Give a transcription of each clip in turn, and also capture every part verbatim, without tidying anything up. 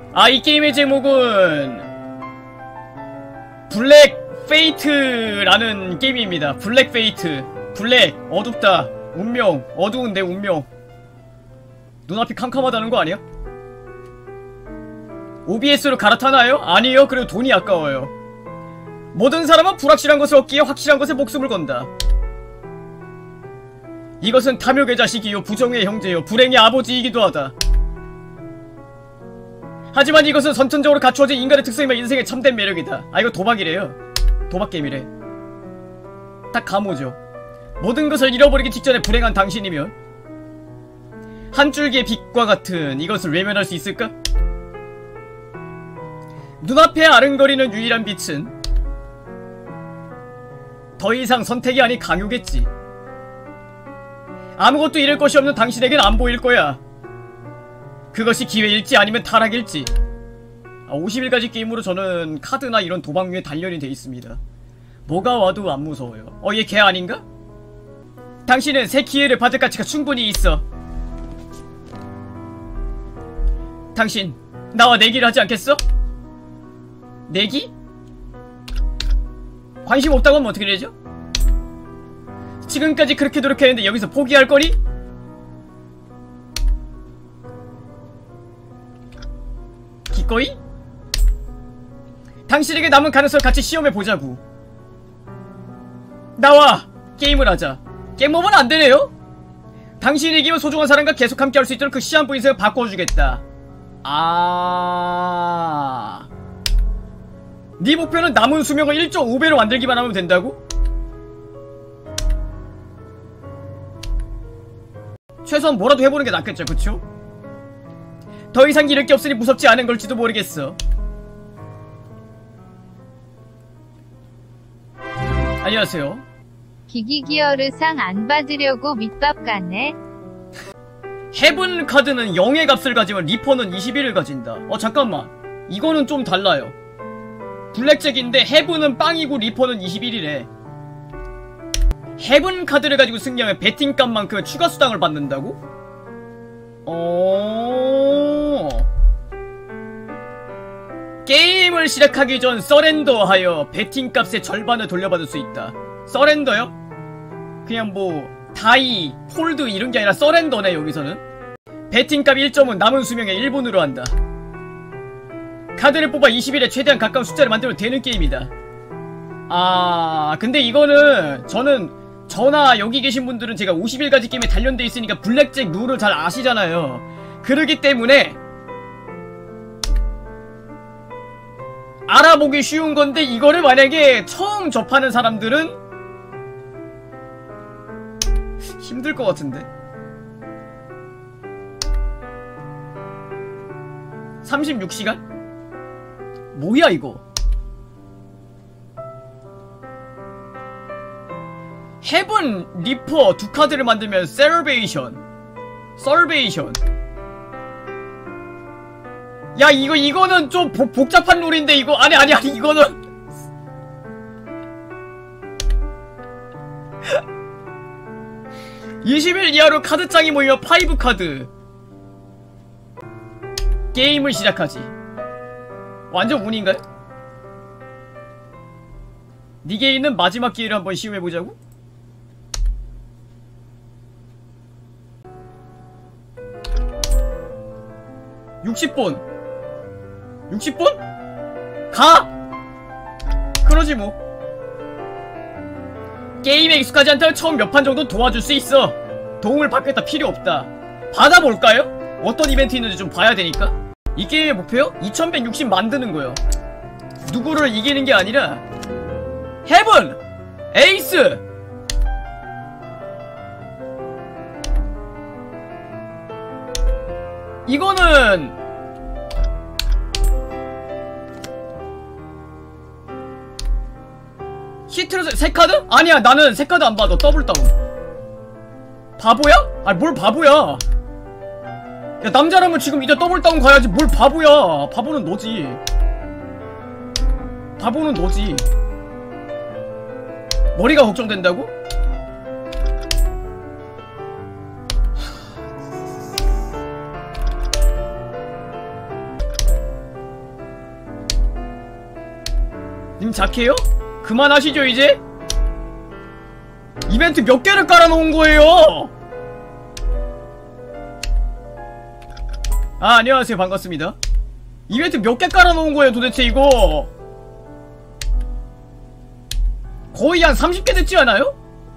아, 이 게임의 제목은 블랙 페이트라는 게임입니다. 블랙 페이트. 블랙, 어둡다. 운명, 어두운 내 운명. 눈앞이 캄캄하다는 거 아니야? 오비에스로 갈아타나요? 아니에요. 그리고 돈이 아까워요. 모든 사람은 불확실한 것을 얻기에 확실한 것에 목숨을 건다. 이것은 탐욕의 자식이요, 부정의 형제요, 불행의 아버지이기도 하다. 하지만 이것은 선천적으로 갖추어진 인간의 특성이며 인생의 참된 매력이다. 아, 이거 도박이래요. 도박게임이래. 딱 감오죠. 모든 것을 잃어버리기 직전에 불행한 당신이면 한 줄기의 빛과 같은 이것을 외면할 수 있을까? 눈앞에 아른거리는 유일한 빛은 더 이상 선택이 아닌 강요겠지. 아무것도 잃을 것이 없는 당신에겐 안 보일 거야. 그것이 기회일지 아니면 타락일지. 아, 오십 일까지 게임으로 저는 카드나 이런 도박류에 단련이 돼 있습니다. 뭐가 와도 안 무서워요. 어, 얘 걔 아닌가? 당신은 새 기회를 받을 가치가 충분히 있어. 당신 나와 내기를 하지 않겠어? 내기? 관심 없다고 하면 어떻게 되죠? 지금까지 그렇게 노력했는데 여기서 포기할 거니? 기꺼이? 당신에게 남은 가능성을 같이 시험해보자고. 나와 게임을 하자. 게임오버는 안되네요? 당신이 이기면 소중한 사람과 계속 함께 할 수 있도록 그 시한부 인생을 바꿔주겠다. 아... 네 목표는 남은 수명을 일 점 오 배로 만들기만 하면 된다고? 최소한 뭐라도 해보는 게 낫겠죠, 그쵸? 더 이상 잃을 게 없으니 무섭지 않은 걸지도 모르겠어. 안녕하세요. 기기기어르상 안 받으려고 밑밥 가네. 헤븐 카드는 영의 값을 가지면 리퍼는 이십일을 가진다. 어, 잠깐만. 이거는 좀 달라요. 블랙잭인데 헤븐은 빵이고 리퍼는 이십일이래. 헤븐 카드를 가지고 승리하면 배팅값만큼 추가 수당을 받는다고? 어... 게임을 시작하기 전 서렌더하여 배팅값의 절반을 돌려받을 수 있다. 서렌더요? 그냥 뭐 다이, 폴드 이런게 아니라 서렌더네. 여기서는 배팅값 일 점은 남은 수명의 일 분으로 한다. 카드를 뽑아 이십 일에 최대한 가까운 숫자를 만들면 되는 게임이다. 아... 근데 이거는 저는 저나 여기 계신 분들은 제가 오십 일까지 게임에 단련돼 있으니까 블랙잭 룰을 잘 아시잖아요. 그러기 때문에 알아보기 쉬운 건데 이거를 만약에 처음 접하는 사람들은 힘들 것 같은데. 삼십육 시간? 뭐야 이거? 헤븐, 리퍼 두 카드를 만들면 셀베이션 썰베이션. 야, 이거 이거는 좀 복, 복잡한 룰인데 이거. 아니 아니 아니 이거는 이십 일 이하로 카드장이 모이면 파이브 카드. 게임을 시작하지. 완전 운인가요? 니게 있는 마지막 기회를 한번 시험해보자고? 육십 번 육십 번? 가! 그러지 뭐. 게임에 익숙하지 않다면 처음 몇 판 정도 도와줄 수 있어. 도움을 받겠다 필요 없다. 받아볼까요? 어떤 이벤트 있는지 좀 봐야 되니까. 이 게임의 목표요? 이천백육십 만드는 거요. 누구를 이기는 게 아니라 헤븐! 에이스! 이거는 히트로 세 카드? 아니야, 나는 세 카드 안 받아. 더블 다운. 바보야? 아니 뭘 바보야. 야, 남자라면 지금 이제 더블 다운 가야지. 뭘 바보야. 바보는 너지. 바보는 너지. 머리가 걱정된다고? 님 작해요? 그만하시죠 이제? 이벤트 몇 개를 깔아놓은 거예요? 아 안녕하세요 반갑습니다. 이벤트 몇 개 깔아놓은 거예요 도대체 이거? 거의 한 삼십 개 됐지 않아요?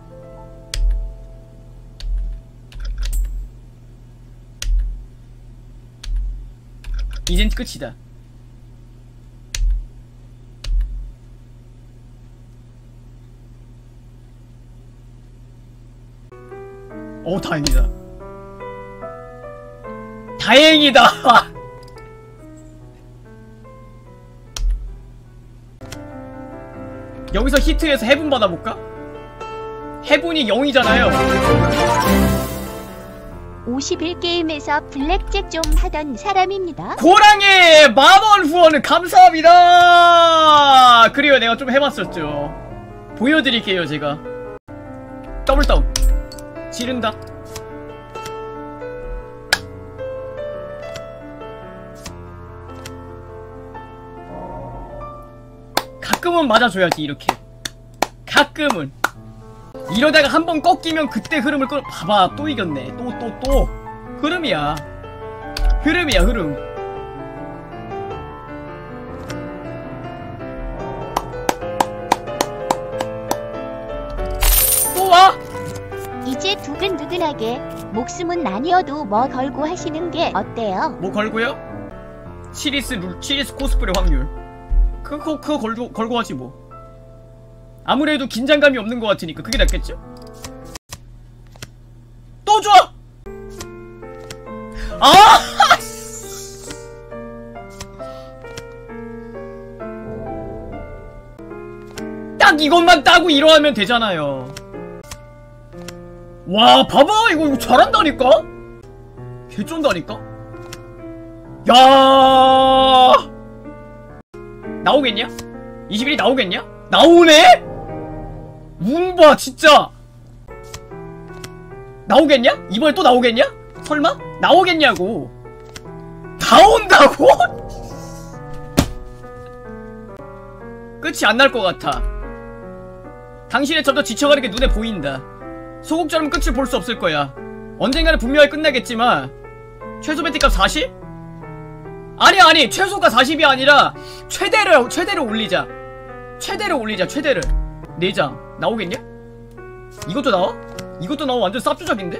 이젠 끝이다. 오 다행이다. 다행이다. 여기서 히트해서 해분 받아볼까? 해분이 영이잖아요. 오십일 게임에서 블랙잭 좀 하던 사람입니다. 고랑의 만원 후원은 감사합니다. 그래요 내가 좀 해봤었죠. 보여드릴게요 제가. 더블 다운 지른다. 가끔은 맞아줘야지 이렇게. 가끔은. 이러다가 한번 꺾이면 그때 흐름을 끌어. 봐봐 또 이겼네. 또 또 또 흐름이야. 흐름이야 흐름. 또 와? 이제 두근두근하게 목숨은 나뉘어도 뭐 걸고 하시는 게 어때요? 뭐 걸고요? 치리스 룰, 치리스 코스프레 확률. 그거 그거 걸고 걸고 하지 뭐. 아무래도 긴장감이 없는 것 같으니까 그게 낫겠죠? 또 줘! 아! 딱 이것만 따고 이러하면 되잖아요. 와 봐봐 이거 이거 잘한다니까? 개쩐다니까? 야 나오겠냐? 이십일이 나오겠냐? 나오네? 운봐 진짜. 나오겠냐? 이번에 또 나오겠냐? 설마? 나오겠냐고. 나온다고? 끝이 안 날 것 같아. 당신의 점점 지쳐가는 게 눈에 보인다. 소극적으로는 끝을 볼 수 없을 거야. 언젠가는 분명히 끝나겠지만 최소 배팅값 사십? 아니 아니 최소가 사십이 아니라 최대를 최대를 올리자. 최대를 올리자 최대를. 네 장 나오겠냐? 이것도 나와? 이것도 나와. 완전 쌉주작인데?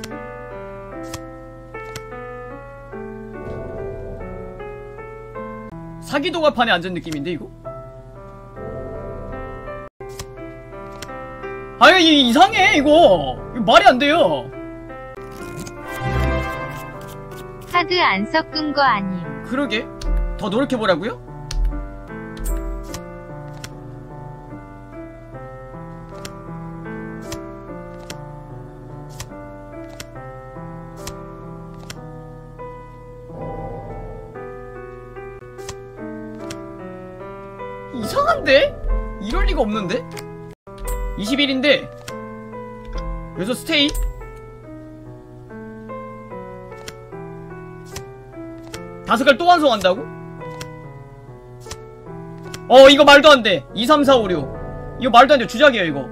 사기도가판에 앉은 느낌인데 이거? 아니 이 이상해 이거. 이거 말이 안 돼요. 카드 안 섞은 거 아님. 그러게. 더 노력해보라고요? 이상한데? 이럴 리가 없는데? 이십일인데 여기서 스테이? 다섯 개를 또 완성한다고? 어 이거 말도 안돼. 이, 삼, 사, 오, 육 이거 말도 안돼. 주작이야 이거.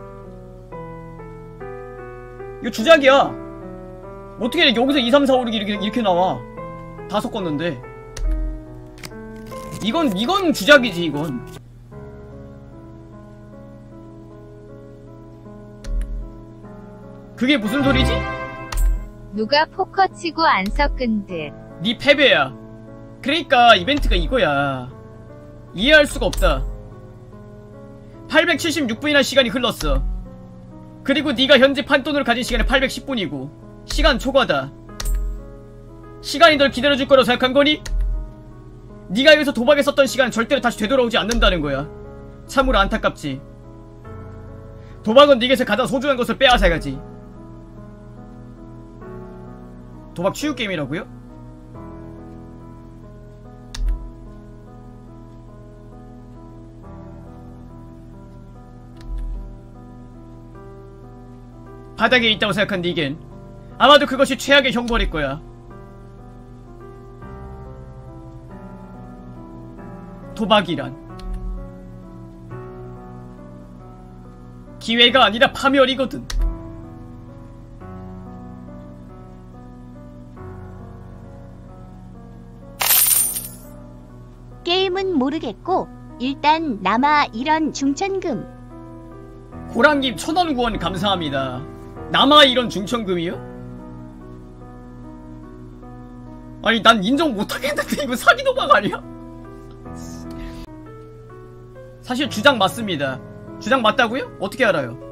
이거 주작이야. 어떻게 여기서 이, 삼, 사, 오, 육이 이렇게, 이렇게 나와. 다 섞었는데 이건 이건 주작이지 이건. 그게 무슨 소리지? 누가 포커 치고 안 섞은 듯. 네 패배야. 그러니까 이벤트가 이거야. 이해할 수가 없다. 팔백칠십육 분이나 시간이 흘렀어. 그리고 네가 현재 판돈으로 가진 시간이 팔백십 분이고 시간 초과다. 시간이 널 기다려줄 거라고 생각한 거니? 네가 여기서 도박에 썼던 시간은 절대로 다시 되돌아오지 않는다는 거야. 참으로 안타깝지. 도박은 네게서 가장 소중한 것을 빼앗아가지. 도박 치유 게임이라고요? 바닥에 있다고 생각한 니겐 아마도 그것이 최악의 형벌일 거야. 도박이란 기회가 아니라 파멸이거든. 게임은 모르겠고 일단 남아 이런 중천금. 고랑님 천원 구원 감사합니다. 남아 이런 중천금이요? 아니 난 인정 못하겠는데 이거 사기 도박 아니야? 사실 주장 맞습니다. 주장 맞다고요? 어떻게 알아요?